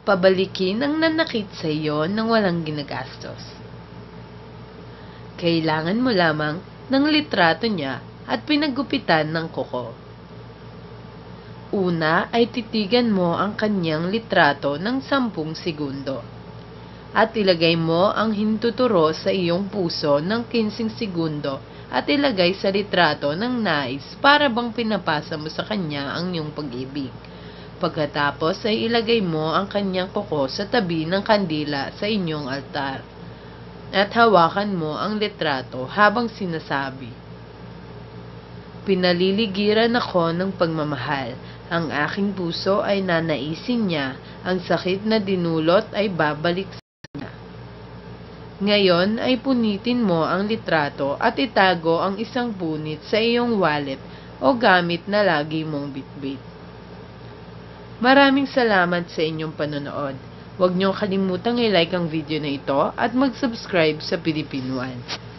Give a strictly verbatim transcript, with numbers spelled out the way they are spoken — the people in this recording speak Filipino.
pabalikin ang nanakit sa iyo nang walang ginagastos. Kailangan mo lamang ng litrato niya at pinagupitan ng kuko. Una ay titigan mo ang kanyang litrato ng sampung segundo at ilagay mo ang hintuturo sa iyong puso ng kinsing segundo at ilagay sa litrato ng nais para bang pinapasa mo sa kanya ang iyong pag-ibig. Pagkatapos ay ilagay mo ang kanyang kuko sa tabi ng kandila sa inyong altar at hawakan mo ang litrato habang sinasabi, "Pinaliligiran ako ng pagmamahal. Ang aking puso ay nanaisin niya. Ang sakit na dinulot ay babalik sa kanya." Ngayon ay punitin mo ang litrato at itago ang isang punit sa iyong wallet o gamit na lagi mong bitbit. Maraming salamat sa inyong panonood. Huwag niyong kalimutang i-like ang video na ito at mag-subscribe sa Philippine One.